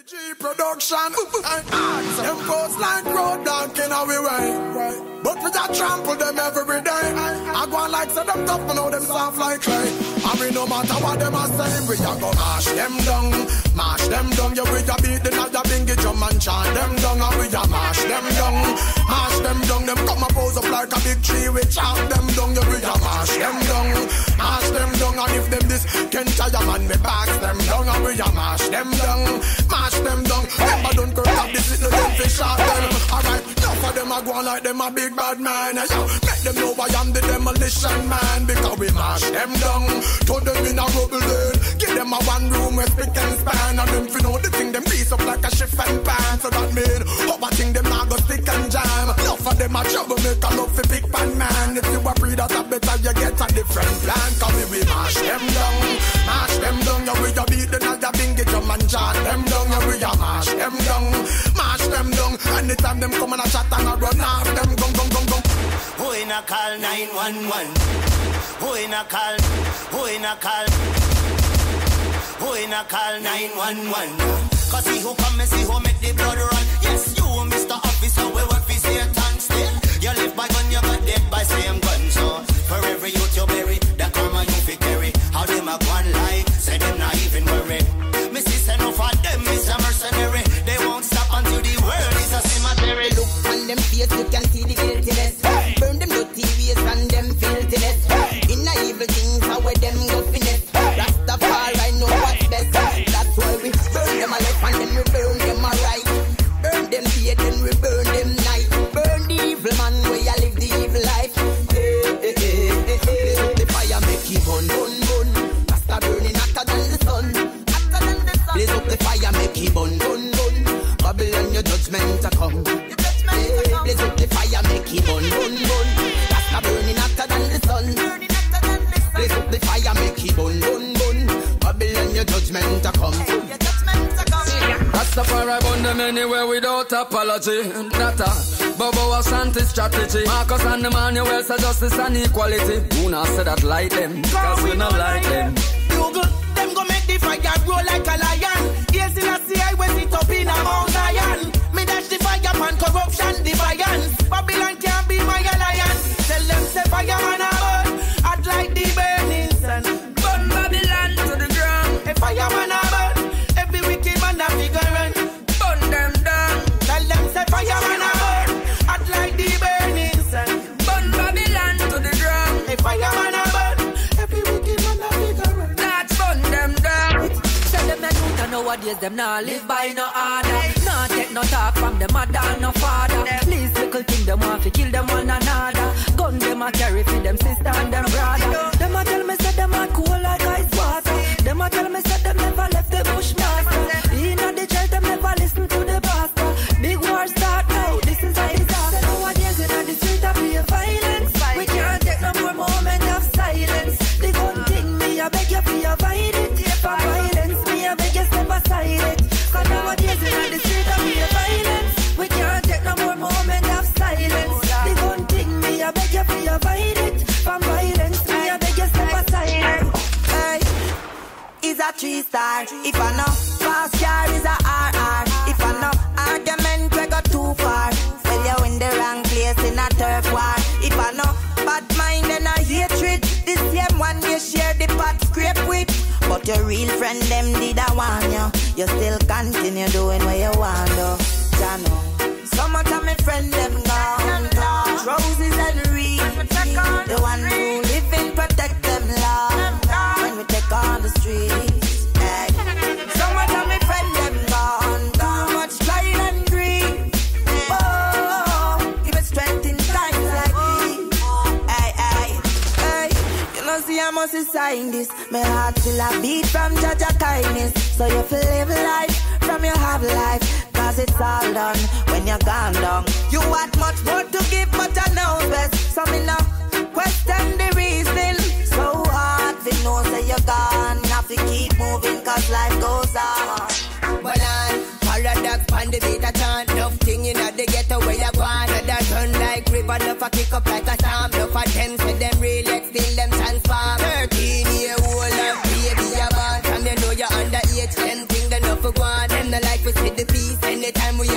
G production, them post like road dog in our way, but we just trample them every day. I go on like say them tough, but know them soft like clay. I mean no matter what them are saying, we a go mash them down. Yeah, we a beat the night, bingy drum and chant them down, and we a mash them down. Them come and pose up like a big tree, we chop them down. Yeah, we a mash them down. And if them this can tire man, me box them down, and we a mash them down. Remember don't go up this little them fish out them. Alright, enough of them a go on like them a big bad man. Yo, make them know I am the demolition man, because we mash them down. Throw them in a rubble then. Give them a one room with spick and span. And them fi know the thing them piece up like a shift and pan. So that mean, up a thing them not go stick and jam. Enough of them a trouble make a love fi big pan man. If you a breed that a better you get a different plan. Cause we mash them down. Yeah, we a beat the night a bingy drum and chant them down. Yeah, we a mash them down. Anytime them come and a chat and a run off them gung. Who in a call 911? Who in a call 911? Cause he who come and see who make the blood run. Yes, you Mr. Officer, we work for Satan still. You live by gun, you got dead by same gun. So for every youth you bury, the karma you fi carry. How them a go and lie, say them not even worry. Me see say no for them is a mercenary. They won't stop until the world is a cemetery. Look on them face, you can see the guiltiness. Burn them dirty ways and them filthiness. In a evil things, how with them go finesse. Rastafari know what's best. That's why we burn them a left and then we burn them a right. Burn them day, then we burn them night. Burn the evil man where you live the evil life. The fire make you burn. Rasta burning hotter than the sun. Blaze up the fire, make it burn. Babylon, your judgment to come. Blaze up the fire, make it burn. Rasta burning hotter than the sun. Blaze up the fire, make it burn. Babylon, your judgment to come. Rastafari burn them anywhere without apology. Data, Bobo was anti-strategy. Marcus and the Manuel say justice and equality. Who not say that like them? Cause we not like them. Them go make the fire grow like a lion. Yes, in a CI when it up in a Mount Zion. Me dash the fire pan corruption defiance. Babylon can't be my alliance. Tell them say fireman a burn, hot like the burning sun. Burn Babylon to the ground. A fireman a burn, every wicked man a figure run. Burn them down. Tell them say fireman a burn, hot like the burning sun. Burn Babylon to the ground. A fireman a burn, every wicked man a figure run. Them down. Tell them the youth and nowadays them nah live by no order. Nah take no talk from them mother and no father. Please little thing them want to kill them one another. Gun them a carry for them sister and them brother. Them a tell me say them a cool like ice water. Them a tell me say them never left the bushmaster. In the church them never listen to the pastor. Big war start now, this is a disaster. Nowadays in the street I feel violence. We can't take no more moment of silence. The gun thing me I beg you for avoid it. For violence, me I beg you step aside it. Cause nowadays in the street I feel violence. We can't take no more moment of silence. The gun thing me I beg you for avoid it. For violence, me I beg you step aside it. Hey, is a 3-star. If I know fast car is a RR. If I know argument we go too far. Well you in the wrong place in a turf war. If I know bad mind and a hatred. This same one you share the pot scrape with. But your real friend them did a want you. You still continue doing what you want though. Jano. Some of my friend them gone. Roses and reeds. The one who live in protect them love. When we take on the streets. Hey. Some of my friend them gone. Too much pride and greed. Oh, give it strength in times like these. Hey. You know see I must sign this. My heart still a beat from Jaja kindness. So you feel live life from your have life. Cause it's all done when you're gone down. You want much more to give but I know best. So me now question the reason. So hard to know say you're gone. Have to keep moving cause life goes on. But paradox pan the beat a chant. Enough thing in the ghetto where you gone. That run like river, enough a kick up like a storm. Enough of them say them real, still them transform. 13-year-old and baby a born. From you know you're underage, them thing they know for one. Them no like we anytime we